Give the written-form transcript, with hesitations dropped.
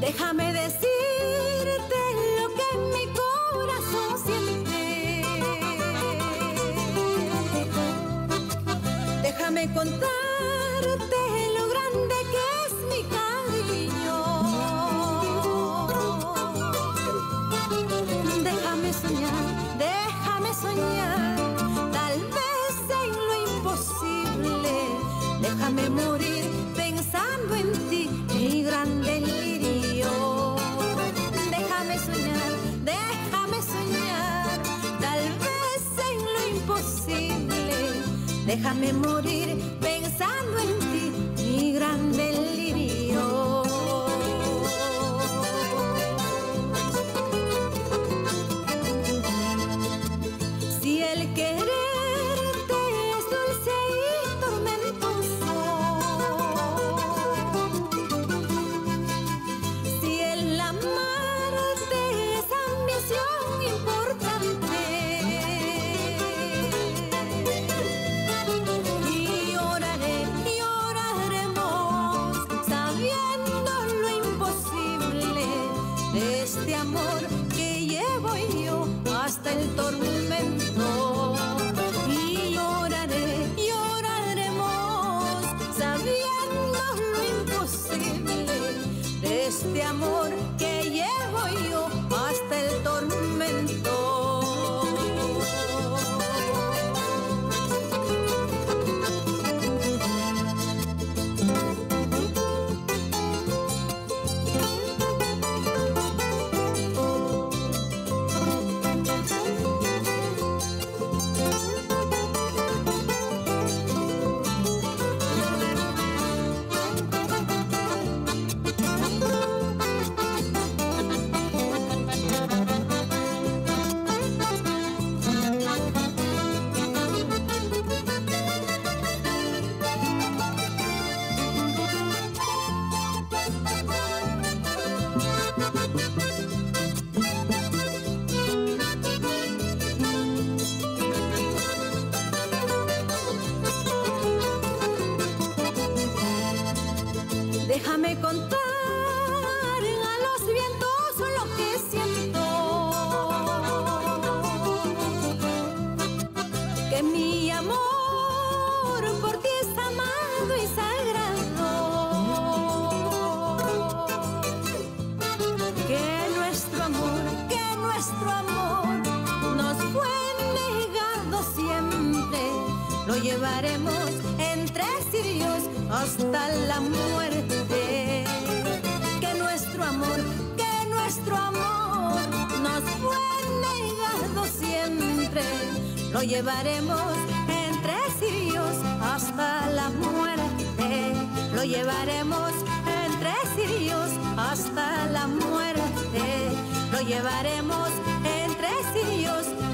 Déjame decirte lo que mi corazón siente. Déjame contarte lo grande que es mi cariño. Déjame soñar, tal vez en lo imposible. Déjame morir pensando en ti, mi gran delirio. Déjame soñar, tal vez en lo imposible. Déjame morir pensando en ti, mi gran delirio. Si el quererte es dulce y tormentoso, si el amarte es ambición importante, y oraremos sabiendo lo imposible de este amor que llevo yo hasta el tormento. Y oraremos sabiendo lo imposible de este amor que llevo yo hasta el tormento. Déjame contar a los vientos lo que siento, que mi amor por ti es amado y sagrado, que nuestro amor nos fue negado siempre, lo llevaremos entre cirios hasta la muerte. Que nuestro amor nos fue negado siempre, lo llevaremos entre cirios hasta la muerte. Lo llevaremos entre cirios hasta la muerte. Lo llevaremos entre cirios